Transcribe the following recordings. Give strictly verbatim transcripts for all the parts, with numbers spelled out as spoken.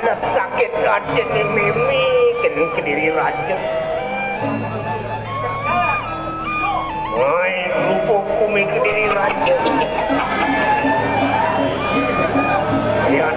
sakit raden ni mimi kena kediri raden. Woi, lupa kumi kediri raden. Ya.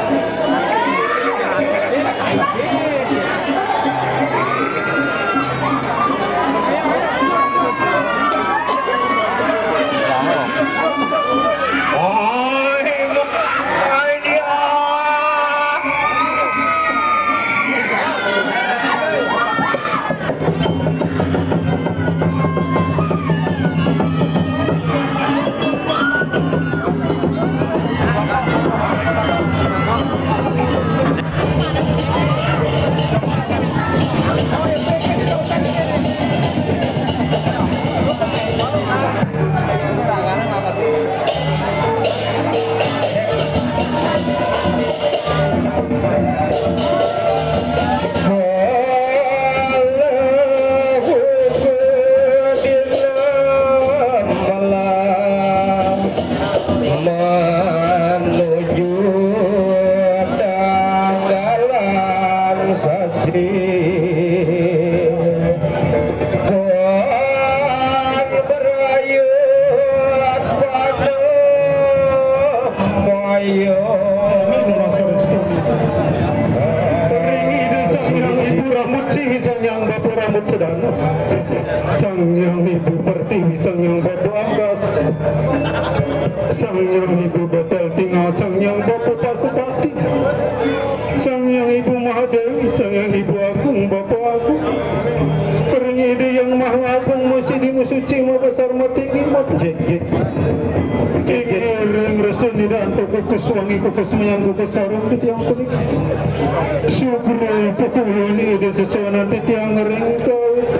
Sang yang ibu pertiwi, sang yang batu angkas, sang yang ibu betul tinggal, sang yang bapa pasupati, sang yang ibu mahadewi, sang yang ibu agung, bapa agung, peringide yang maha agung, masih di musuci, ma besar, ma tinggi, ma jejit, jejit, ring resuni dan kukus wangi, kukus menyang, kukus sarung, titiang kuning, syukri pukuluni, di sesuatu titiang ring kau.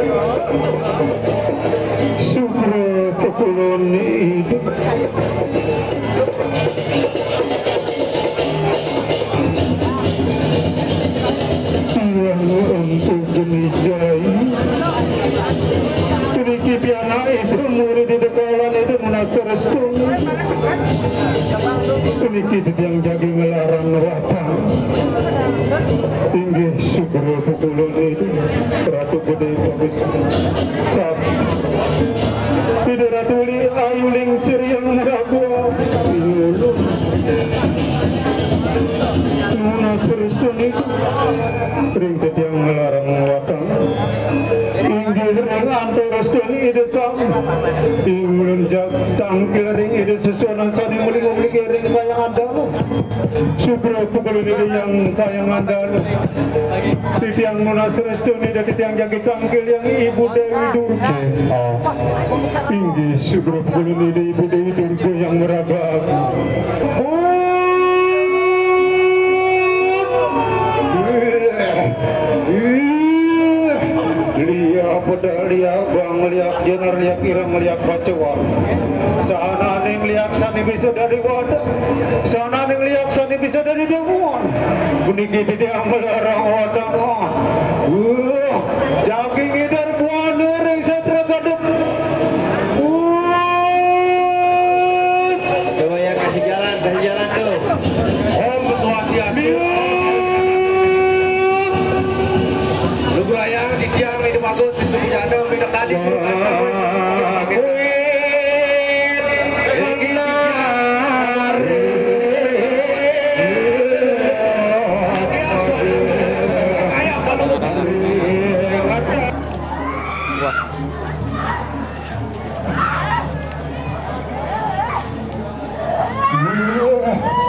Syukur pukuluni hidup yang untuk jenijai Turiki piana itu murid di dekalan itu menasar setuni Turiki itu yang jadi ngelarang watang tinggi syukur pukuluni itu Ratu gede bagus sab tidak Ratu li ayu lingsir yang meragu yulu menasar setuni ring yang ngelarang watang tinggi ring antara setuni itu sam ingin jak tangkil ring itu sesuatu sani muling-muling ring kayang ada syukur pukuluni yang kayang ada titiang munasir setuni dan titiang jagi tangkil yang ibu Dewi Durga tinggi syukur pukuluni ibu Dewi Durga yang meraga liak pedal liak bang liak jenar liak irang liak bacawan sana ning liak sani bisa dari wadah sana ning liak sani bisa dari dewan bunyi di amal orang wadah uh jagi ngidar buan ring setra gaduk uh coba ya kasih jalan kasih jalan tuh om ketua tiami lu bayang di tiang itu bagus itu di sana minum tadi Wah.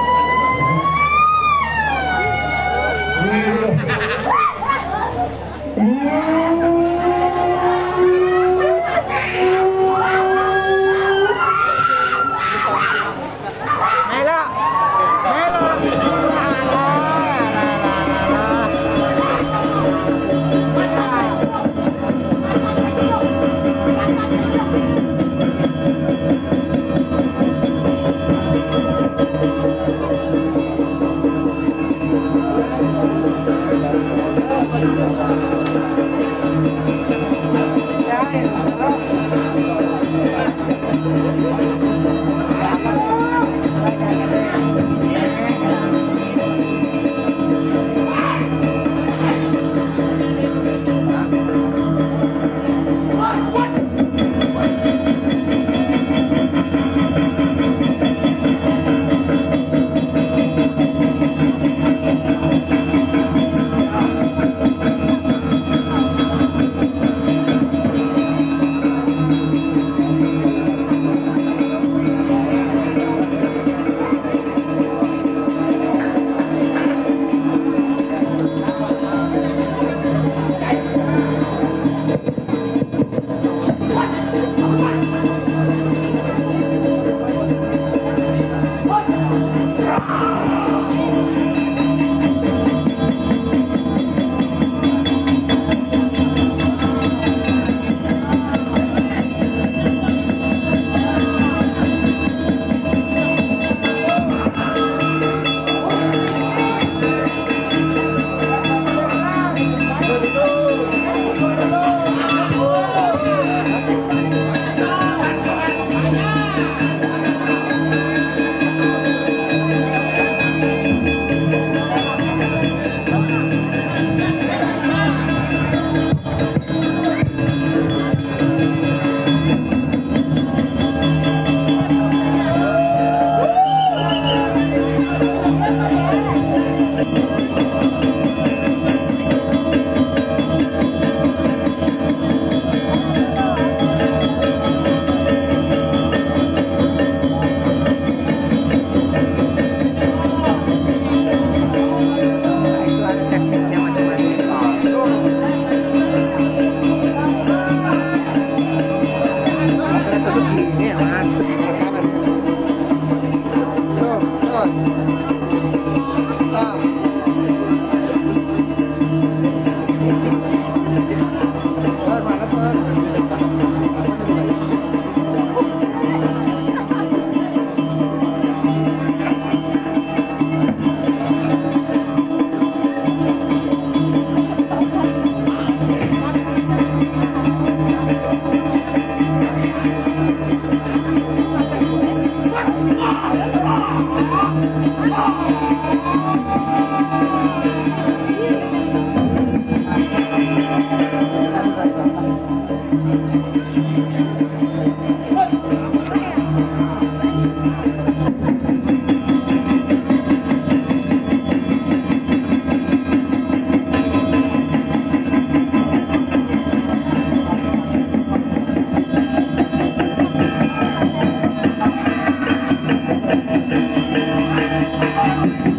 bos. Nah. Bos, mana bos? Thank you.